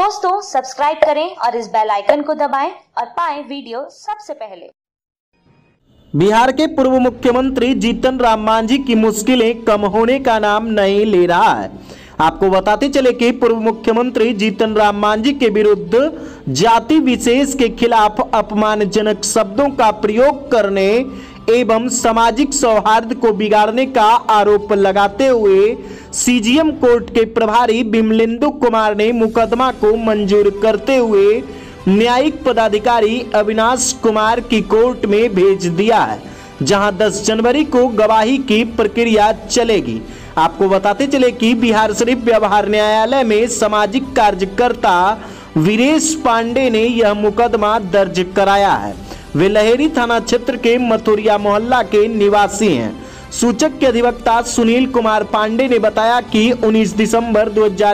दोस्तों सब्सक्राइब करें और इस बेल आइकन को दबाएं और पाएं वीडियो सबसे पहले। बिहार के पूर्व मुख्यमंत्री जीतन राम मांझी की मुश्किलें कम होने का नाम नहीं ले रहा है। आपको बताते चले कि पूर्व मुख्यमंत्री जीतन राम मांझी के विरुद्ध जाति विशेष के खिलाफ अपमानजनक शब्दों का प्रयोग करने एवं सामाजिक सौहार्द को बिगाड़ने का आरोप लगाते हुए सीजीएम कोर्ट के प्रभारी विमलेंदु कुमार ने मुकदमा को मंजूर करते हुए न्यायिक पदाधिकारी अविनाश कुमार की कोर्ट में भेज दिया है, जहां 10 जनवरी को गवाही की प्रक्रिया चलेगी। आपको बताते चले कि बिहार शरीफ व्यवहार न्यायालय में सामाजिक कार्यकर्ता वीरेश पांडे ने यह मुकदमा दर्ज कराया है। वे लहेरी थाना क्षेत्र के मथुरिया मोहल्ला के निवासी हैं। सूचक के अधिवक्ता सुनील कुमार पांडे ने बताया कि 19 दिसंबर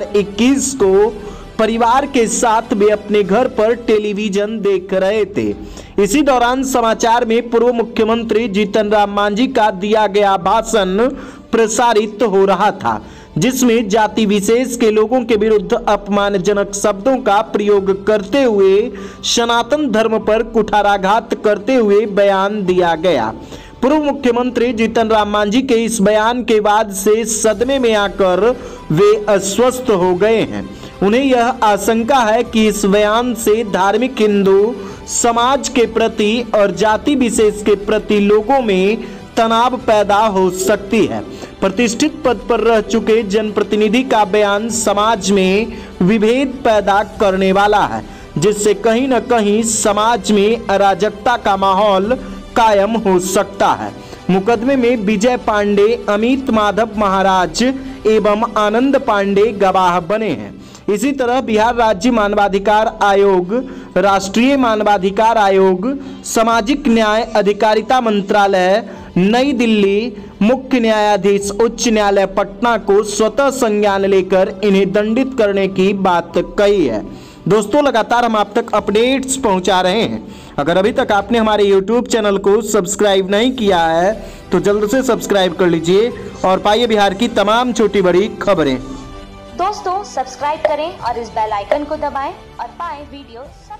2021 को परिवार के साथ वे अपने घर पर टेलीविजन देख रहे थे। इसी दौरान समाचार में पूर्व मुख्यमंत्री जीतन राम मांझी का दिया गया भाषण प्रसारित हो रहा था, जिसमें जाति विशेष के लोगों के विरुद्ध अपमानजनक शब्दों का प्रयोग करते हुए सनातन धर्म पर कुठाराघात करते हुए बयान दिया गया। पूर्व मुख्यमंत्री जीतन राम मांझी के इस बयान के बाद से सदमे में आकर वे अस्वस्थ हो गए हैं। उन्हें यह आशंका है कि इस बयान से धार्मिक हिंदू समाज के प्रति और जाति विशेष के प्रति लोगों में तनाव पैदा हो सकती है। प्रतिष्ठित पद पर रह चुके जनप्रतिनिधि का बयान समाज में विभेद पैदा करने वाला है, जिससे कहीं न कहीं समाज में अराजकता का माहौल कायम हो सकता है। मुकदमे में विजय पांडे, अमित माधव महाराज एवं आनंद पांडे गवाह बने हैं। इसी तरह बिहार राज्य मानवाधिकार आयोग, राष्ट्रीय मानवाधिकार आयोग, सामाजिक न्याय अधिकारिता मंत्रालय नई दिल्ली, मुख्य न्यायाधीश उच्च न्यायालय पटना को स्वतः संज्ञान लेकर इन्हें दंडित करने की बात कही है। दोस्तों, लगातार हम आप तक अपडेट्स पहुंचा रहे हैं। अगर अभी तक आपने हमारे YouTube चैनल को सब्सक्राइब नहीं किया है तो जल्द से सब्सक्राइब कर लीजिए और पाइए बिहार की तमाम छोटी बड़ी खबरें। दोस्तों सब्सक्राइब करें और इस बेल आइकन को दबाएं और पाएं वीडियो